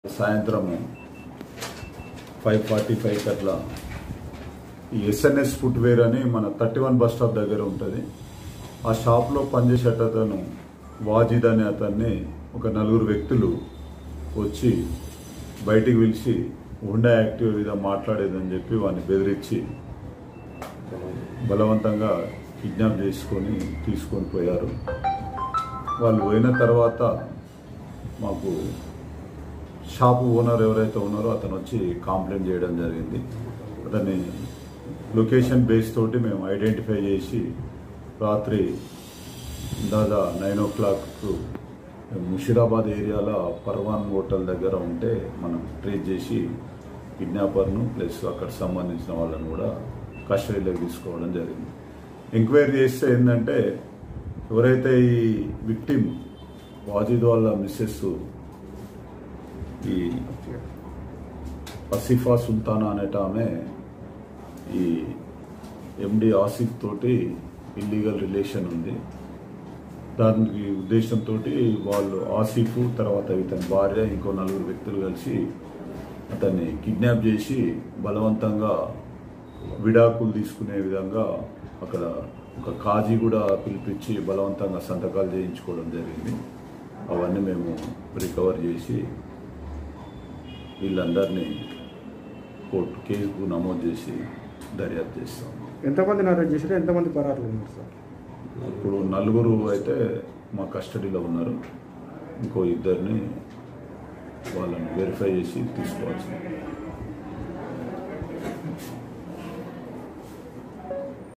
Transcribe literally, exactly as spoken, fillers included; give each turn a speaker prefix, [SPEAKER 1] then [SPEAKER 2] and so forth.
[SPEAKER 1] సాయంత్రం five forty five అట్లా ఈ ఎస్ఎన్ఎస్ ఫుట్వేర్ అని మన థర్టీ వన్ బస్ స్టాప్ దగ్గర ఉంటుంది. ఆ షాప్లో పనిచేసేట అతను వాజిద్ అనే అతన్ని ఒక నలుగురు వ్యక్తులు వచ్చి బయటికి పిలిచి హుండా యాక్టివ్ మీద మాట్లాడేదని చెప్పి వాడిని బెదిరించి బలవంతంగా కిడ్నాప్ చేసుకొని తీసుకొని పోయారు. వాళ్ళు పోయిన తర్వాత మాకు షాపు ఓనర్ ఎవరైతే ఉన్నారో అతను వచ్చి కంప్లైంట్ చేయడం జరిగింది. అతన్ని లొకేషన్ బేస్ తోటి మేము ఐడెంటిఫై చేసి రాత్రి దాదా నైన్ ఓ క్లాక్కు ముషిరాబాద్ ఏరియాలో పర్వాన్ హోటల్ దగ్గర ఉంటే మనం ట్రేస్ చేసి కిడ్నాపర్ను ప్లస్ అక్కడ సంబంధించిన వాళ్ళని కూడా కస్టడీలోకి తీసుకోవడం జరిగింది. ఎంక్వైరీ చేస్తే ఏంటంటే ఎవరైతే ఈ విక్టిమ్ వాజిద్ వాళ్ళ మిస్సెస్ ఈ ఆసిఫా సుల్తానా అనేట ఆమె ఈ ఎండి ఆసిఫ్ తోటి ఇల్లీగల్ రిలేషన్ ఉంది. దానికి ఉద్దేశంతో వాళ్ళు ఆసిఫ్ తర్వాత ఇతని భార్య ఇంకో నలుగురు వ్యక్తులు కలిసి అతన్ని కిడ్నాప్ చేసి బలవంతంగా విడాకులు తీసుకునే విధంగా అక్కడ ఒక కాజీ కూడా పిలిపించి బలవంతంగా సంతకాలు చేయించుకోవడం జరిగింది. అవన్నీ మేము రికవర్ చేసి వీళ్ళందరినీ కోర్టు కేసు నమోదు చేసి దర్యాప్తు చేస్తాం.
[SPEAKER 2] ఎంతమందిని అరెస్ట్ చేశారు, ఎంతమంది పరారులు ఉన్నారు సార్?
[SPEAKER 1] ఇప్పుడు నలుగురు అయితే మా కస్టడీలో ఉన్నారు. ఇంకో ఇద్దరిని వాళ్ళని వెరిఫై చేసి తీసుకోవాల్సింది.